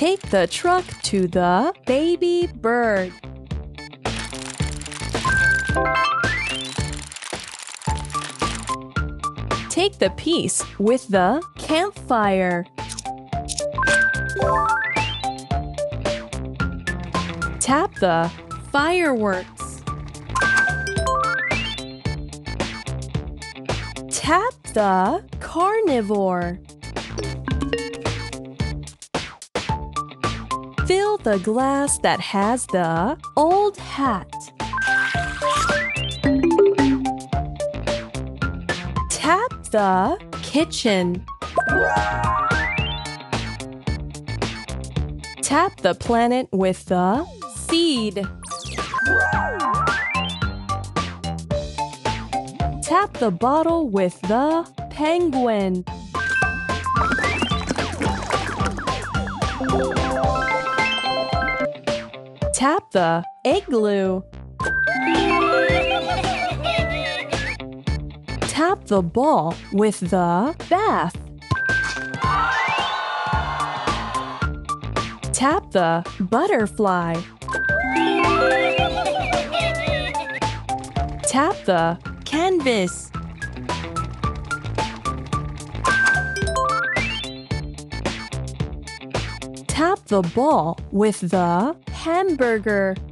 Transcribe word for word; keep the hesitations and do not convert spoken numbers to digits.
Take the truck to the baby bird. Take the piece with the campfire. Tap the fireworks. Tap the carnivore. Fill the glass that has the old hat. Tap the kitchen. Tap the planet with the seed. Tap the bottle with the penguin. Tap the igloo. Tap the ball with the bath. Tap the butterfly. Tap the canvas. Tap the ball with the hamburger.